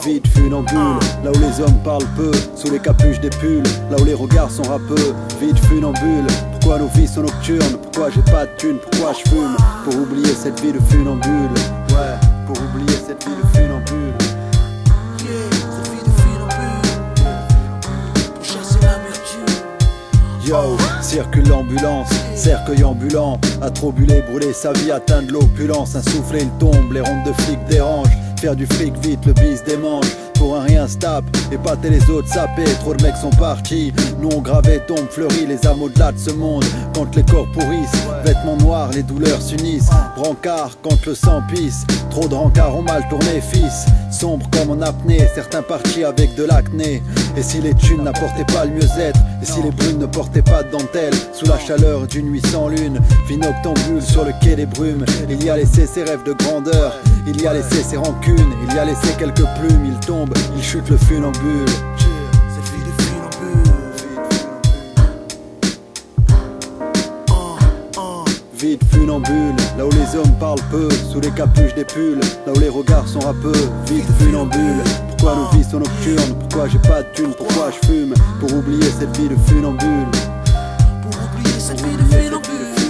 Vite funambule, là où les hommes parlent peu, sous les capuches des pulls, là où les regards sont râpeux. Vite funambule, pourquoi nos vies sont nocturnes, pourquoi j'ai pas de thunes, pourquoi je fume. Pour oublier cette vie de funambule, ouais, pour oublier cette vie de funambule. Cette vie de funambule, pour chasser l'amertume. Yo, circule l'ambulance, cercueil ambulant, à trop buller, brûler sa vie, atteindre l'opulence. Un souffle il tombe, les rondes de flics dérangent. Faire du fric vite, le bis des manches. Pour un rien se tape, épater les autres sapés. Trop de mecs sont partis, nous on gravé, tombe, fleurit les âmes au-delà de ce monde. Quand les corps pourrissent, vêtements noirs, les douleurs s'unissent. Brancard quand le sang pisse, trop de rencarts ont mal tourné fils. Sombre comme en apnée, certains partis avec de l'acné. Et si les thunes n'apportaient pas le mieux-être, et si les brunes ne portaient pas de dentelle, sous la chaleur d'une nuit sans lune, vie noctambule sur le quai des brumes. Il y a laissé ses rêves de grandeur, il y a laissé ses rancunes, il y a laissé quelques plumes. Il tombe, il chute le funambule. Cette vie de funambule. Vite funambule, là où les hommes parlent peu, sous les capuches des pulls, là où les regards sont râpeux. Vite funambule, pourquoi nos vies sont nocturnes, pourquoi j'ai pas de thunes, pourquoi je fume. Pour oublier cette vie de funambule. Pour oublier cette vie de funambule.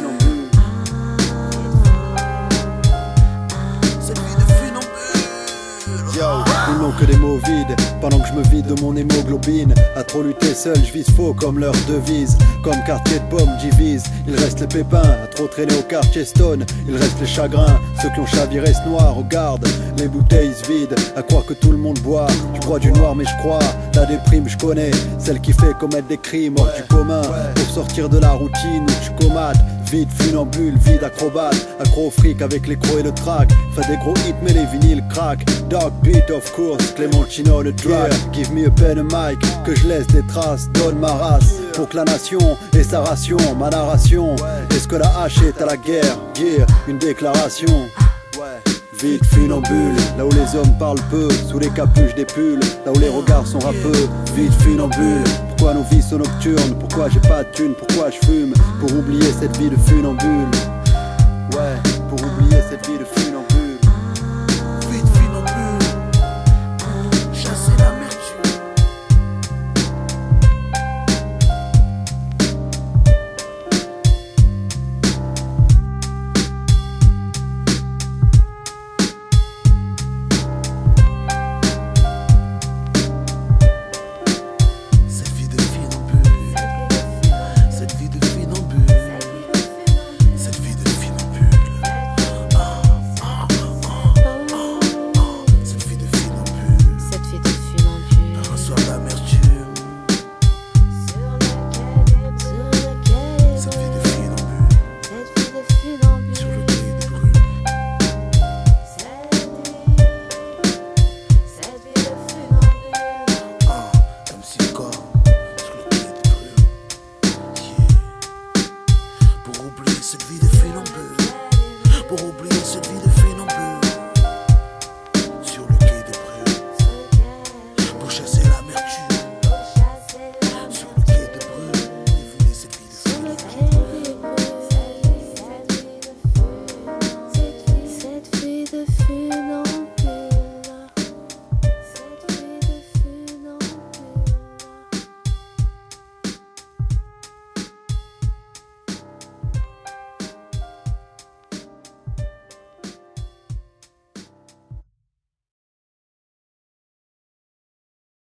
Cette vie de funambule. Yo, ils n'ont que des mots vides, pendant que je me vide de mon hémoglobine. À trop lutter seul, je vise faux comme leur devise. Comme quartier de pommes, divise. Il reste les pépins, à trop traîner au quartier stone. Il reste les chagrins, ceux qui ont chaviré ce noir. Regarde, les bouteilles se vident, à croire que tout le monde boit. Je crois du noir mais je crois, la déprime je connais. Celle qui fait commettre des crimes hors du commun. Pour sortir de la routine où tu comates. Vide funambule, vide acrobate, accro au fric avec les crocs et le track. Fait des gros hits mais les vinyles crack. Dark beat of course, Clémentino le drag. Give me a pen and mic, que je laisse des traces, donne ma race. Pour que la nation ait sa ration, ma narration. Est-ce que la hache est à la guerre? Yeah, une déclaration. Vite funambule, là où les hommes parlent peu, sous les capuches des pulls, là où les regards sont râpeux. Vite funambule, pourquoi nos vies sont nocturnes, pourquoi j'ai pas de thunes, pourquoi je fume. Pour oublier cette vie de funambule. Ouais, pour oublier cette vie de funambule.